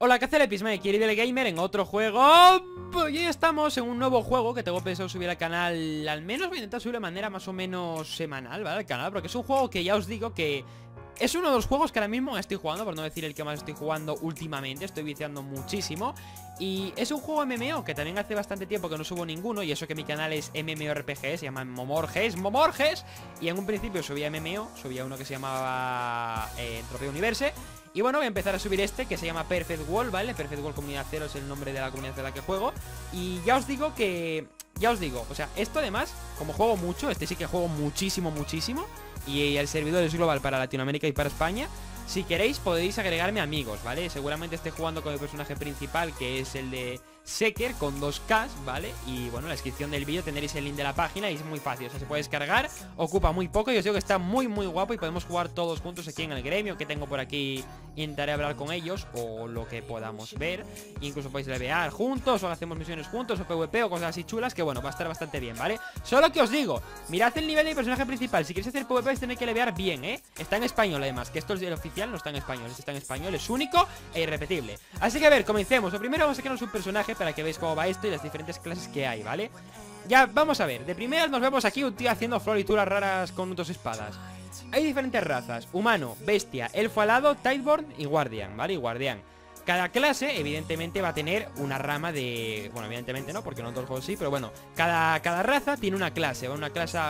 Hola, ¿qué hace el Epismake? Aquí del Gamer en otro juego. Y hoy estamos en un nuevo juego que tengo pensado subir al canal. Al menos voy a intentar subir de manera más o menos semanal, ¿vale? Al canal, porque es un juego que ya os digo que es uno de los juegos que ahora mismo estoy jugando, por no decir el que más estoy jugando últimamente. Estoy viciando muchísimo. Y es un juego MMO que también hace bastante tiempo que no subo ninguno. Y eso que mi canal es MMORPG, se llama Momorges. Y en un principio subía MMO, subía uno que se llamaba Entropía Universe. Y bueno, voy a empezar a subir este que se llama Perfect World, ¿vale? Perfect World Comunidad 0 es el nombre de la comunidad de la que juego. Y ya os digo que... o sea, esto además, como juego mucho, este sí que juego muchísimo. Y el servidor es global para Latinoamérica y para España. Si queréis podéis agregarme amigos, ¿vale? Seguramente esté jugando con el personaje principal, que es el de Seeker, con 2K, ¿vale? Y bueno, en la descripción del vídeo tendréis el link de la página y es muy fácil, o sea, se puede descargar, ocupa muy poco y os digo que está muy guapo y podemos jugar todos juntos aquí en el gremio que tengo por aquí. Intentaré hablar con ellos o lo que podamos ver. Incluso podéis levear juntos o hacemos misiones juntos o PvP o cosas así chulas que bueno, va a estar bastante bien, ¿vale? Solo que os digo, mirad el nivel de personaje principal. Si queréis hacer PvP vais a tener que levear bien, ¿eh? Está en español además, que esto es el oficial, no está en español. Este está en español, es único e irrepetible. Así que a ver, comencemos. Lo primero vamos a sacarnos un personaje para que veáis cómo va esto y las diferentes clases que hay, ¿vale? Ya, vamos a ver. De primeras nos vemos aquí un tío haciendo florituras raras con dos espadas. Hay diferentes razas: humano, bestia, elfo alado, Tideborn y guardian, ¿vale? Y guardián. Cada clase, evidentemente, va a tener una rama de... Bueno, evidentemente no, porque no en todos los juegos sí, pero bueno, cada raza tiene una clase, una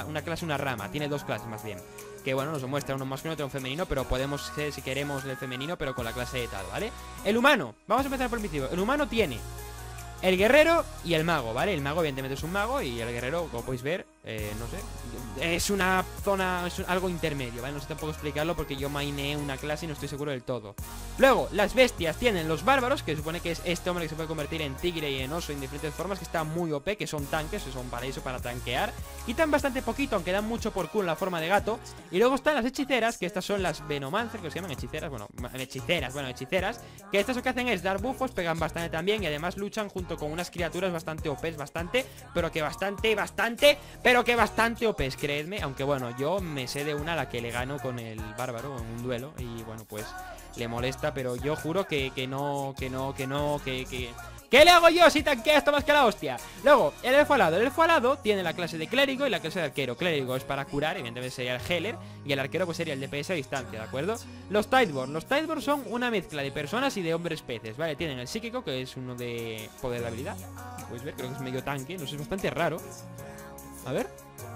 rama, tiene dos clases más bien. Que bueno, nos muestra uno masculino y otro femenino, pero podemos ser, si queremos, el femenino, pero con la clase de tal, ¿vale? El humano, vamos a empezar por el principio. El humano tiene el guerrero y el mago, ¿vale? El mago evidentemente es un mago y el guerrero, como podéis ver, no sé, es una zona, es algo intermedio, ¿vale? No sé tampoco explicarlo porque yo maineé una clase y no estoy seguro del todo. Luego, las bestias tienen los bárbaros, que supone que es este hombre que se puede convertir en tigre y en oso en diferentes formas, que está muy OP, que son tanques, que son para eso, para tanquear. Quitan bastante poquito, aunque dan mucho por culo en la forma de gato. Y luego están las hechiceras, que estas son las Venomancer, que se llaman hechiceras, hechiceras, que estas lo que hacen es dar buffos, pegan bastante también y además luchan junto con unas criaturas bastante OPs, pero que bastante OPs, creedme. Aunque bueno, yo me sé de una a la que le gano con el bárbaro en un duelo y bueno, pues le molesta, pero yo juro que no, ¿qué le hago yo si tanquea esto más que la hostia? Luego, el elfo alado tiene la clase de clérigo y la clase de arquero. Clérigo es para curar, evidentemente sería el healer, y el arquero pues sería el DPS a distancia, ¿de acuerdo? Los Tideborn son una mezcla de personas y de hombres peces, ¿vale? Tienen el psíquico, que es uno de poder de habilidad. Puedes ver, creo que es medio tanque, no sé, es bastante raro. A ver.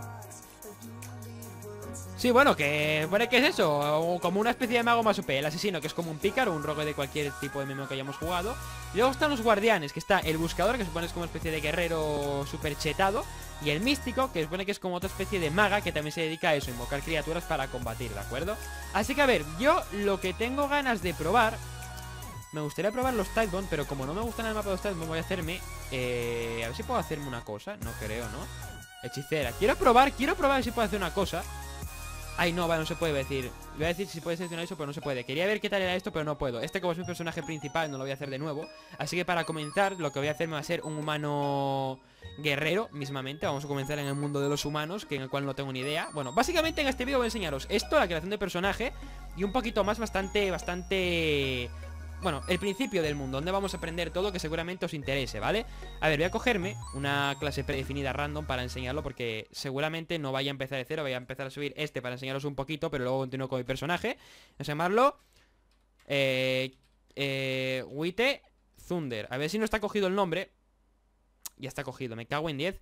Sí, bueno, que pone que es eso, como una especie de mago más OP. El asesino, que es como un pícaro, un rogue de cualquier tipo de MMO que hayamos jugado. Y luego están los guardianes, que está el buscador, que supone es como una especie de guerrero super chetado. Y el místico, que supone que es como otra especie de maga, que también se dedica a eso, invocar criaturas para combatir, ¿de acuerdo? Así que a ver, yo lo que tengo ganas de probar, me gustaría probar los Tideborn, pero como no me gustan el mapa de los Tideborn, voy a hacerme... a ver si puedo hacerme una cosa, no creo, ¿no? Hechicera, quiero probar si puedo hacer una cosa. Ay, no, vale, no se puede decir. Voy a decir si puede seleccionar eso, pero no se puede. Quería ver qué tal era esto, pero no puedo. Este, como es mi personaje principal, no lo voy a hacer de nuevo. Así que para comenzar, lo que voy a hacer me va a ser un humano guerrero, mismamente. Vamos a comenzar en el mundo de los humanos, que en el cual no tengo ni idea. Bueno, básicamente en este vídeo voy a enseñaros esto, la creación de personaje, y un poquito más, bastante... Bueno, el principio del mundo, donde vamos a aprender todo, que seguramente os interese, ¿vale? A ver, voy a cogerme una clase predefinida random para enseñarlo, porque seguramente no vaya a empezar de cero. Voy a empezar a subir este para enseñaros un poquito, pero luego continúo con mi personaje. Vamos a llamarlo Wite Thunder. A ver si no está cogido el nombre. Ya está cogido, me cago en 10.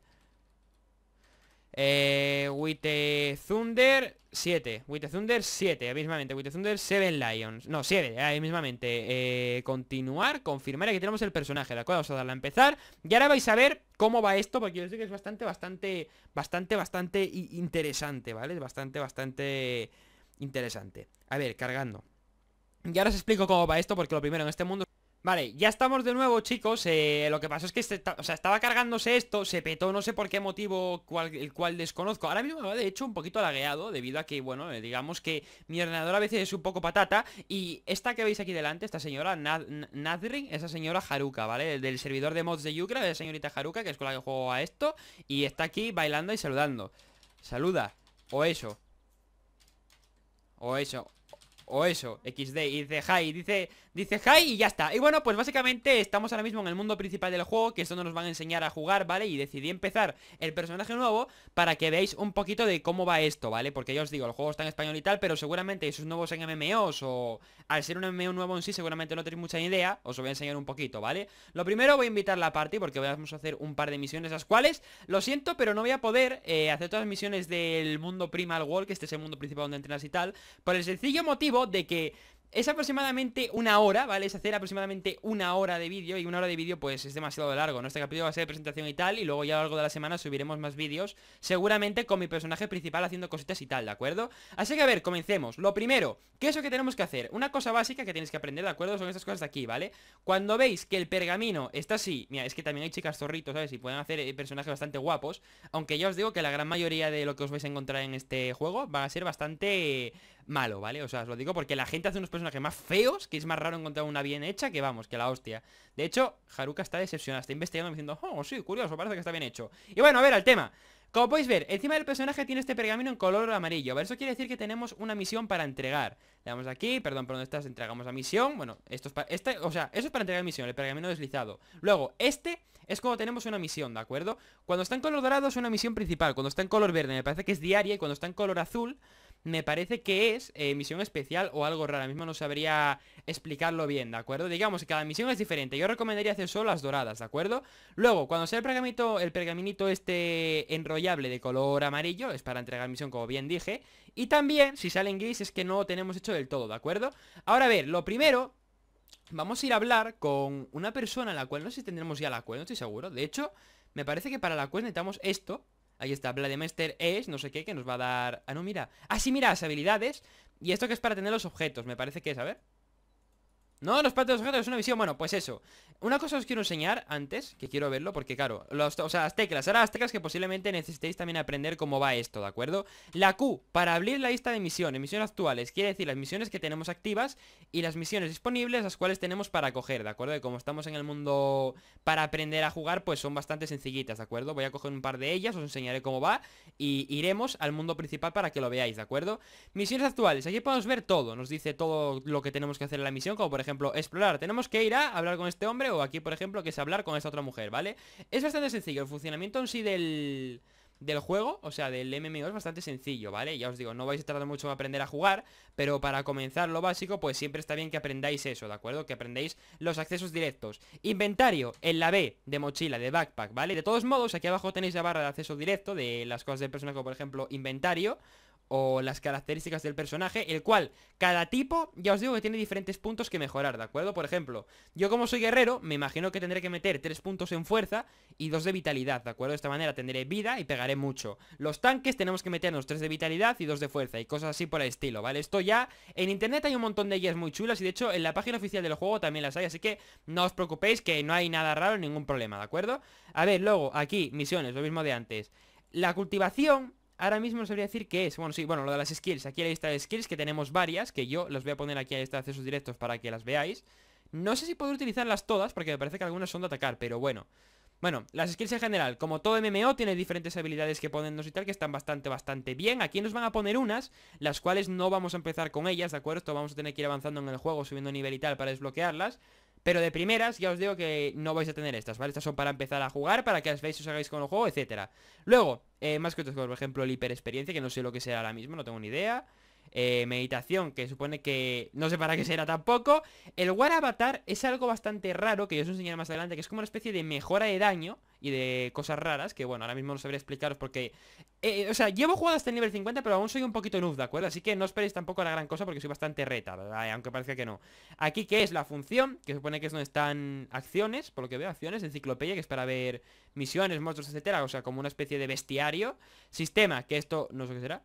Wite Thunder 7. Wite Thunder 7, mismamente. Wite Thunder 7 Lions. No, 7, ahí mismamente. Continuar, confirmar. Aquí tenemos el personaje, ¿de acuerdo? Vamos a darle a empezar. Y ahora vais a ver cómo va esto, porque yo sé que es bastante interesante, ¿vale? Bastante interesante. A ver, cargando. Y ahora os explico cómo va esto, porque lo primero en este mundo... Vale, ya estamos de nuevo, chicos. Lo que pasó es que estaba cargándose esto, se petó, no sé por qué motivo, el cual desconozco. Ahora mismo me va de hecho un poquito lagueado, debido a que, bueno, digamos que mi ordenador a veces es un poco patata. Y esta que veis aquí delante, esta señora Nadrin, esa señora Haruka, ¿vale? Del servidor de mods de Yukra, de la señorita Haruka, que es con la que juego a esto. Y está aquí bailando y saludando. Saluda, o eso. O eso, XD, y dice hi, Dice hi y ya está. Y bueno, pues básicamente estamos ahora mismo en el mundo principal del juego, que es donde nos van a enseñar a jugar, ¿vale? Y decidí empezar el personaje nuevo para que veáis un poquito de cómo va esto, ¿vale? Porque ya os digo, el juego está en español y tal, pero seguramente esos nuevos en MMOs o al ser un MMO nuevo en sí, seguramente no tenéis mucha idea. Os lo voy a enseñar un poquito, ¿vale? Lo primero voy a invitar la party porque vamos a hacer un par de misiones, las cuales, lo siento, pero no voy a poder hacer todas las misiones del mundo Primal World, que este es el mundo principal donde entrenas y tal, por el sencillo motivo de que es aproximadamente una hora, ¿vale? Es hacer aproximadamente una hora de vídeo. Y una hora de vídeo pues es demasiado largo, ¿no? Este capítulo va a ser de presentación y tal. Y luego ya a lo largo de la semana subiremos más vídeos, seguramente con mi personaje principal haciendo cositas y tal, ¿de acuerdo? Así que a ver, comencemos. Lo primero, ¿qué es lo que tenemos que hacer? Una cosa básica que tenéis que aprender, ¿de acuerdo? Son estas cosas de aquí, ¿vale? Cuando veis que el pergamino está así. Mira, es que también hay chicas zorritos, ¿sabes? Y pueden hacer personajes bastante guapos. Aunque ya os digo que la gran mayoría de lo que os vais a encontrar en este juego va a ser bastante malo, ¿vale? O sea, os lo digo porque la gente hace unos personajes más feos, que es más raro encontrar una bien hecha que vamos, que la hostia. De hecho, Haruka está decepcionada, está investigando diciendo, oh, sí, curioso, parece que está bien hecho. Y bueno, a ver, al tema. Como podéis ver, encima del personaje tiene este pergamino en color amarillo. A ver, eso quiere decir que tenemos una misión para entregar. Le damos aquí, perdón, por donde estás, entregamos la misión. Bueno, esto es para, o sea, eso es para entregar misión, el pergamino deslizado. Luego, este es cuando tenemos una misión, ¿de acuerdo? Cuando está en color dorado es una misión principal. Cuando está en color verde me parece que es diaria. Y cuando está en color azul me parece que es misión especial o algo raro. Ahora mismo no sabría explicarlo bien, ¿de acuerdo? Digamos que cada misión es diferente. Yo recomendaría hacer solo las doradas, ¿de acuerdo? Luego, cuando sea el pergaminito este enrollable de color amarillo, es para entregar misión, como bien dije. Y también, si sale en gris, es que no lo tenemos hecho del todo, ¿de acuerdo? Ahora a ver, lo primero, vamos a ir a hablar con una persona, la cual no sé si tendremos ya la quest, no estoy seguro. De hecho, me parece que para la quest necesitamos esto. Ahí está, Vladimester es, no sé qué, que nos va a dar... Ah, no, mira. Ah, sí, mira, las habilidades. Y esto que es para tener los objetos, me parece que es, a ver. No, los patos de los objetos es una visión. Bueno, pues eso. Una cosa os quiero enseñar antes, que quiero verlo, porque claro, o sea, las teclas. Ahora las teclas que posiblemente necesitéis también aprender cómo va esto, ¿de acuerdo? La Q, para abrir la lista de misiones, misiones actuales, quiere decir las misiones que tenemos activas y las misiones disponibles, las cuales tenemos para coger, ¿de acuerdo? Y como estamos en el mundo para aprender a jugar, pues son bastante sencillitas, ¿de acuerdo? Voy a coger un par de ellas, os enseñaré cómo va y iremos al mundo principal para que lo veáis, ¿de acuerdo? Misiones actuales, aquí podemos ver todo, nos dice todo lo que tenemos que hacer en la misión, como por ejemplo, explorar, tenemos que ir a hablar con este hombre o aquí por ejemplo que es hablar con esta otra mujer, ¿vale? Es bastante sencillo, el funcionamiento en sí del juego, o sea, del MMO es bastante sencillo, ¿vale? Ya os digo, no vais a tardar mucho en aprender a jugar, pero para comenzar lo básico, pues siempre está bien que aprendáis eso, ¿de acuerdo? Que aprendéis los accesos directos. Inventario, en la B, de mochila, de backpack, ¿vale? De todos modos, aquí abajo tenéis la barra de acceso directo de las cosas del personaje, como por ejemplo, inventario o las características del personaje, el cual cada tipo, ya os digo que tiene diferentes puntos que mejorar, ¿de acuerdo? Por ejemplo, yo como soy guerrero, me imagino que tendré que meter 3 puntos en fuerza y 2 de vitalidad, ¿de acuerdo? De esta manera tendré vida y pegaré mucho. Los tanques tenemos que meternos 3 de vitalidad y 2 de fuerza y cosas así por el estilo, ¿vale? Esto ya, en internet hay un montón de guías muy chulas y de hecho en la página oficial del juego también las hay, así que no os preocupéis que no hay nada raro, ningún problema, ¿de acuerdo? A ver, luego, aquí, misiones, lo mismo de antes. La cultivación... Ahora mismo no sabría decir qué es. Bueno, sí, bueno, lo de las skills. Aquí hay la lista de skills, que tenemos varias, que yo las voy a poner aquí a la lista de accesos directos para que las veáis. No sé si puedo utilizarlas todas, porque me parece que algunas son de atacar, pero bueno. Bueno, las skills en general, como todo MMO, tiene diferentes habilidades que ponernos y tal, que están bastante bien. Aquí nos van a poner unas, las cuales no vamos a empezar con ellas, ¿de acuerdo? Esto vamos a tener que ir avanzando en el juego, subiendo nivel y tal para desbloquearlas. Pero de primeras, ya os digo que no vais a tener estas, ¿vale? Estas son para empezar a jugar, para que las veáis y os hagáis con el juego, etcétera. Luego, más que otros, por ejemplo, el hiperexperiencia, que no sé lo que será ahora mismo, no tengo ni idea. Meditación, que supone que no sé para qué será tampoco. El War Avatar es algo bastante raro, que yo os enseñaré más adelante, que es como una especie de mejora de daño y de cosas raras, que bueno, ahora mismo no sabré explicaros porque o sea, llevo jugado hasta el nivel 50, pero aún soy un poquito noob, ¿de acuerdo? Así que no esperéis tampoco la gran cosa porque soy bastante reta, ¿verdad? Aunque parezca que no. Aquí, ¿qué es la función? Que supone que es donde están acciones, por lo que veo, acciones, enciclopedia, que es para ver misiones, monstruos, etcétera. O sea, como una especie de bestiario. Sistema, que esto no sé qué será.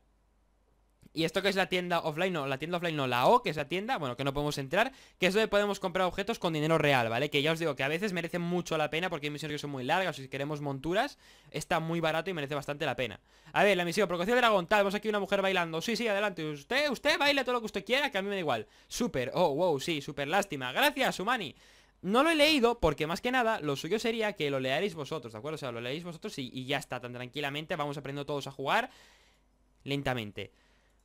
Y esto que es la tienda offline, no, la tienda offline no, la O, que es la tienda, bueno, que no podemos entrar, que es donde podemos comprar objetos con dinero real, ¿vale? Que ya os digo que a veces merece mucho la pena porque hay misiones que son muy largas, o si queremos monturas, está muy barato y merece bastante la pena. A ver, la misión, provocación de dragón, tal, vemos aquí una mujer bailando, sí, sí, adelante, usted baile todo lo que usted quiera, que a mí me da igual. Súper, oh, wow, sí, súper lástima, gracias, Humani. No lo he leído porque más que nada lo suyo sería que lo leáis vosotros, ¿de acuerdo? O sea, lo leáis vosotros y ya está, tan tranquilamente, vamos aprendiendo todos a jugar lentamente.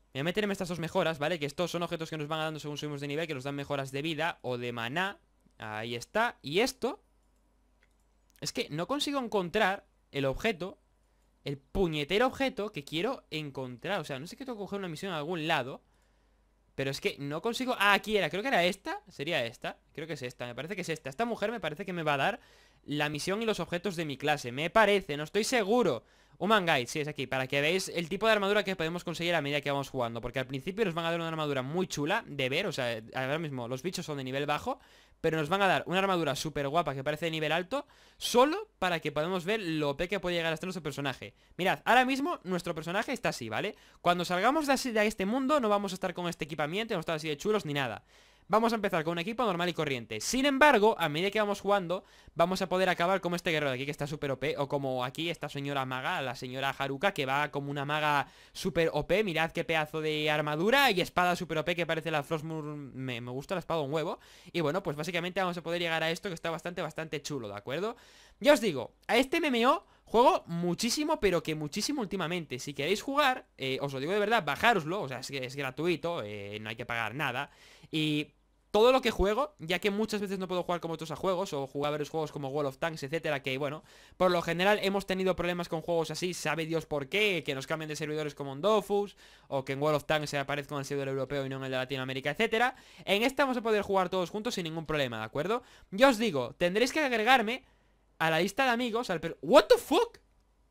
Voy a meterme estas dos mejoras, ¿vale? Que estos son objetos que nos van dando según subimos de nivel, que nos dan mejoras de vida o de maná. Ahí está. Y esto... Es que no consigo encontrar el objeto, el puñetero objeto que quiero encontrar. O sea, no sé, que tengo que coger una misión en algún lado, pero es que no consigo... Ah, aquí era, creo que era esta. Sería esta, creo que es esta, me parece que es esta. Esta mujer me parece que me va a dar la misión y los objetos de mi clase. Me parece, no estoy seguro. Human Guide, sí, es aquí, para que veáis el tipo de armadura que podemos conseguir a medida que vamos jugando. Porque al principio nos van a dar una armadura muy chula de ver. O sea, ahora mismo los bichos son de nivel bajo, pero nos van a dar una armadura súper guapa que parece de nivel alto, solo para que podamos ver lo OP que puede llegar a estar nuestro personaje. Mirad, ahora mismo nuestro personaje está así, ¿vale? Cuando salgamos de este mundo no vamos a estar con este equipamiento, no estar así de chulos ni nada. Vamos a empezar con un equipo normal y corriente. Sin embargo, a medida que vamos jugando, vamos a poder acabar como este guerrero de aquí, que está súper OP. O como aquí esta señora maga, la señora Haruka, que va como una maga súper OP. Mirad qué pedazo de armadura y espada súper OP, que parece la Frostmourne. Me gusta la espada un huevo. Y bueno, pues básicamente vamos a poder llegar a esto, que está bastante chulo, ¿de acuerdo? Ya os digo, a este MMO juego muchísimo, pero que muchísimo últimamente. Si queréis jugar, os lo digo de verdad, bajároslo. O sea, es gratuito, no hay que pagar nada. Y... todo lo que juego, ya que muchas veces no puedo jugar como otros a juegos, o jugar a varios juegos como World of Tanks, etcétera, que bueno, por lo general hemos tenido problemas con juegos así, sabe Dios por qué, que nos cambien de servidores como en Dofus, o que en World of Tanks se aparezca en el servidor europeo y no en el de Latinoamérica, etcétera. En esta vamos a poder jugar todos juntos sin ningún problema, ¿de acuerdo? Yo os digo, tendréis que agregarme a la lista de amigos, ¿What the fuck?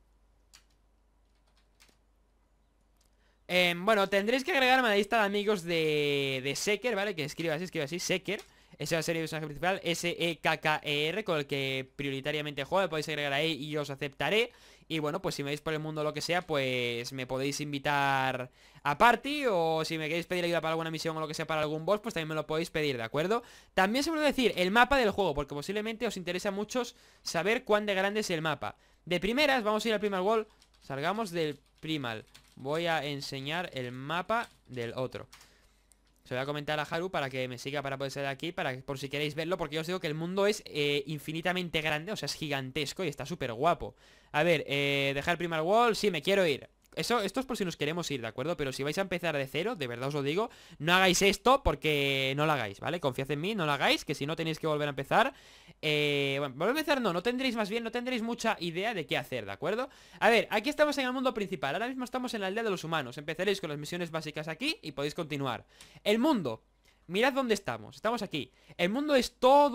Bueno, tendréis que agregarme a la lista de amigos de Seker, ¿vale? Que escriba así, Seker. Ese va a ser el personaje principal, S-E-K-K-E-R, con el que prioritariamente juego. Me podéis agregar ahí y yo os aceptaré. Y bueno, pues si me veis por el mundo o lo que sea, pues me podéis invitar a party. O si me queréis pedir ayuda para alguna misión o lo que sea, para algún boss, pues también me lo podéis pedir, ¿de acuerdo? También se me olvidó decir el mapa del juego, porque posiblemente os interesa a muchos saber cuán de grande es el mapa. De primeras, vamos a ir al Primal World. Salgamos del Primal. Voy a enseñar el mapa del otro. Se lo voy a comentar a Haru para que me siga para poder salir de aquí, por si queréis verlo, porque yo os digo que el mundo es infinitamente grande, o sea, es gigantesco y está súper guapo. A ver, dejar Primal Wall, sí, me quiero ir. Esto es por si nos queremos ir, ¿de acuerdo? Pero si vais a empezar de cero, de verdad os lo digo, no hagáis esto porque no lo hagáis, ¿vale? Confiad en mí, no lo hagáis, que si no tenéis que volver a empezar. Bueno, volver a empezar no tendréis no tendréis mucha idea de qué hacer, ¿de acuerdo? A ver, aquí estamos en el mundo principal, ahora mismo estamos en la aldea de los humanos. Empezaréis con las misiones básicas aquí y podéis continuar. El mundo... mirad dónde estamos aquí. El mundo es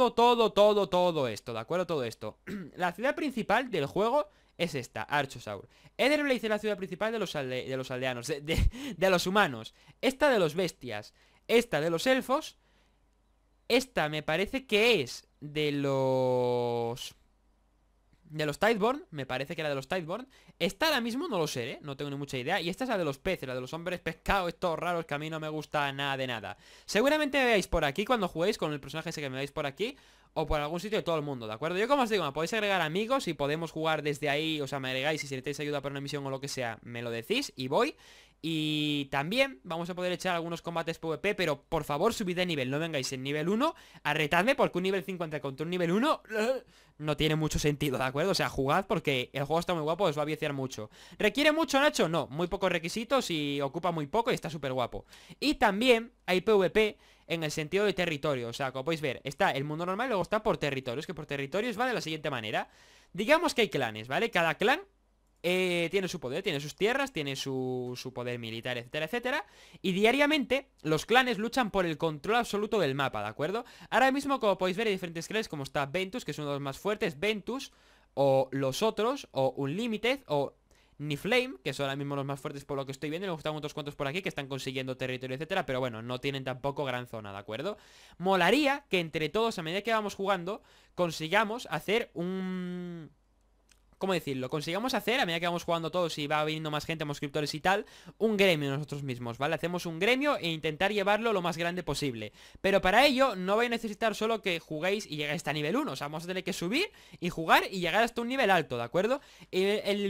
todo esto, ¿de acuerdo? Todo esto. La ciudad principal del juego es esta, Archosaur. Etherblaze es la ciudad principal de los aldeanos, de los humanos. Esta de los bestias. Esta de los elfos. Esta me parece que es de los Tideborn, me parece que era de los Tideborn. Esta ahora mismo no lo sé, ¿eh? No tengo ni mucha idea. Y esta es la de los peces, la de los hombres pescado, estos raros que a mí no me gusta nada de nada. Seguramente me veáis por aquí cuando juguéis con el personaje ese, que me veáis por aquí, o por algún sitio de todo el mundo, ¿de acuerdo? Yo, como os digo, me podéis agregar amigos y podemos jugar desde ahí. O sea, me agregáis y si necesitáis ayuda para una misión o lo que sea, me lo decís y voy. Y también vamos a poder echar algunos combates PvP, pero por favor subid de nivel, no vengáis en nivel 1 a retarme, porque un nivel 50 contra un nivel 1 no tiene mucho sentido, ¿de acuerdo? O sea, jugad porque el juego está muy guapo, os va a viciar mucho. ¿Requiere mucho, Nacho? No, muy pocos requisitos y ocupa muy poco y está súper guapo. Y también hay PvP en el sentido de territorio, o sea, como podéis ver, está el mundo normal y luego está por territorios, que por territorios va de la siguiente manera. Digamos que hay clanes, ¿vale? Cada clan tiene su poder, tiene sus tierras, tiene su poder militar, etcétera, etcétera. Y diariamente los clanes luchan por el control absoluto del mapa, ¿de acuerdo? Ahora mismo, como podéis ver, hay diferentes clanes, como está Ventus, que es uno de los más fuertes, Ventus, o los otros, o Unlimited, o Niflame, que son ahora mismo los más fuertes por lo que estoy viendo. Y me gustan otros cuantos por aquí que están consiguiendo territorio, etcétera, pero bueno, no tienen tampoco gran zona, ¿de acuerdo? Molaría que entre todos, a medida que vamos jugando, consigamos hacer un... ¿cómo decirlo? Consigamos hacer, a medida que vamos jugando todos y va viniendo más gente, más suscriptores y tal, un gremio nosotros mismos, ¿vale? Hacemos un gremio e intentar llevarlo lo más grande posible. Pero para ello no vais a necesitar solo que juguéis y lleguéis hasta nivel 1. O sea, vamos a tener que subir y jugar y llegar hasta un nivel alto, ¿de acuerdo?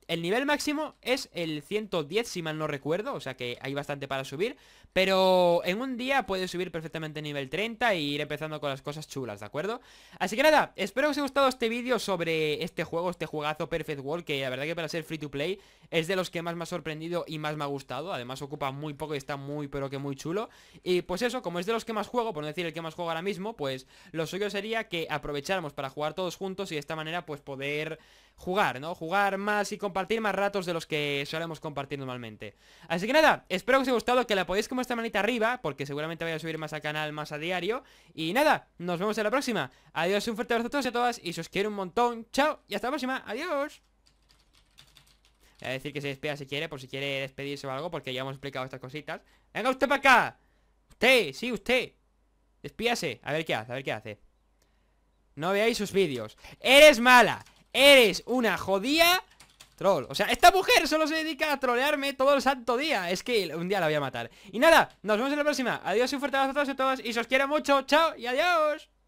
el nivel máximo es el 110, si mal no recuerdo. O sea que hay bastante para subir. Pero en un día puedes subir perfectamente nivel 30 y ir empezando con las cosas chulas, ¿de acuerdo? Así que nada, espero que os haya gustado este vídeo sobre este juego, este juegazo Perfect World, que la verdad que para ser free to play es de los que más me ha sorprendido y más me ha gustado. Además ocupa muy poco y está muy pero que muy chulo. Y pues eso, como es de los que más juego, por no decir el que más juego ahora mismo, pues lo suyo sería que aprovecháramos para jugar todos juntos y de esta manera pues poder jugar, ¿no? Jugar más y compartir más ratos de los que solemos compartir normalmente. Así que nada, espero que os haya gustado, que la podéis con vuestra manita arriba, porque seguramente voy a subir más al canal más a diario. Y nada, nos vemos en la próxima. Adiós, un fuerte abrazo a todos y a todas, y si os quiero un montón, chao, y hasta la próxima, adiós. Voy a decir que se despida si quiere, por si quiere despedirse o algo, porque ya hemos explicado estas cositas. ¡Venga usted para acá! ¡Usted! ¡Sí, usted! Despídase, a ver qué hace, a ver qué hace. No veáis sus vídeos. ¡Eres mala! ¡Eres una jodida troll! O sea, esta mujer solo se dedica a trolearme todo el santo día. Es que un día la voy a matar. Y nada, nos vemos en la próxima. Adiós y un fuerte abrazo a todos y a todas. Y si os quiero mucho, chao y adiós.